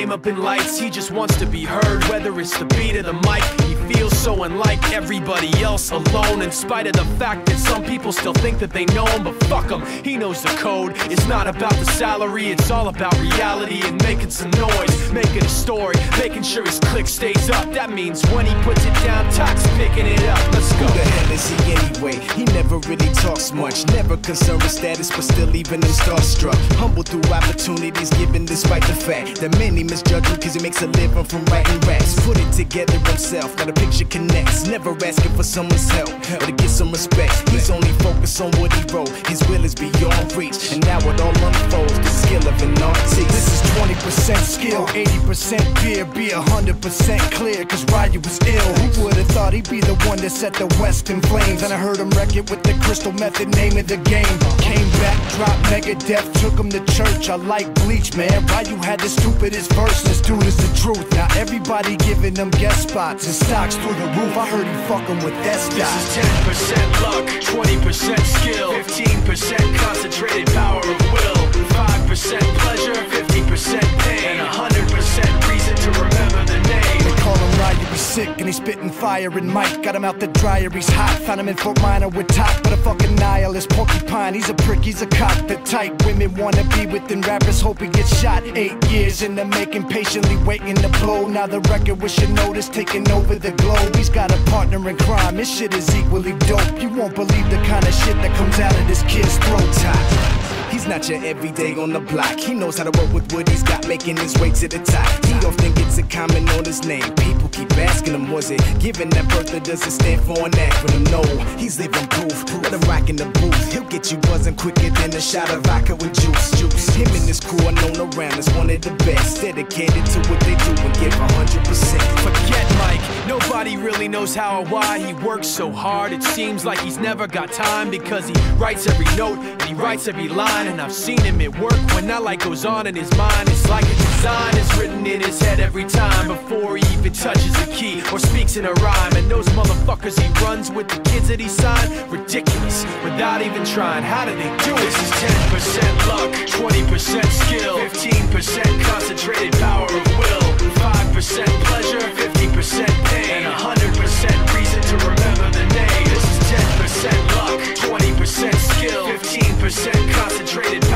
name up in lights. He just wants to be heard, whether it's the beat or the mic. He feels so unlike everybody else, alone, in spite of the fact that some people still think that they know him. But fuck him, he knows the code. It's not about the salary, it's all about reality and making some noise, making a story, making sure his click stays up. That means when he puts it down, Tox picking it up. Let's go. Who the hell is he anyway? He never really talks much, never concerned with status, but still leaving them starstruck. Humble through opportunities given despite the fact that many misjudge him cause he makes a living from writing raps. Put it together himself, now the picture connects. Never asking for someone's help or to get some respect. He's only focused on what he wrote. His will is beyond reach, and now it all unfolds. The skill of an artist. This is 20% skill, 80% fear. Be 100% clear, cause Ryu was ill. Who would've thought he'd be the one that set the West in flames? And I heard him wreck it with the Crystal Method, name of the game. Came back, dropped Megadeth, took him to church. I like Bleach, man. Ryu had the stupidest verse. This dude is the truth. Now everybody giving them guest spots and stocks through the roof. I heard he fucking with S. This is 10% luck, 20% skill, 15% concentrated power of will, 5% pleasure, 50% pain, and 100% reason to remember the name. They call him Ryu, he's sick and he's spitting fire and Mike. Got him out the dryer, he's hot. Found him in Fort Minor with Top, but a fucking nihilist. Porcupine, he's a prick, he's a cock. The type women wanna be within rappers, hope he gets shot. 8 years in the making, patiently waiting to blow. Now the record with your notice taking over the globe. He's got a partner in crime, his shit is equally dope. You won't believe the kind of shit that comes out of this kid's throat. Top. He's not your everyday on the block. He knows how to work with what he's got, making his way to the top. He often gets a comment on his name. People keep asking him, was it given that birth or does it stand for an acronym? No, he's living proof. Let him rock in the booth. He'll get you buzzing quicker than a shot of vodka with juice. Him and his crew are known around as one of the best. Dedicated to what they do and give 100%. Forget Mike, nobody really knows how or why he works so hard. It seems like he's never got time because he writes every note and he writes every line. And I've seen him at work when that light goes on in his mind. It's like a design is written in his head every time before he even touches a key or speaks in a rhyme. And those motherfuckers he runs with, the kids that he signed, ridiculous, without even trying. How do they do it? This is 10% luck, 20% skill, 15% concentrated power of will, 5% pleasure, 50% pain, and 100% reason to remember the name. This is 10% luck, 20% skill, 15% concentrated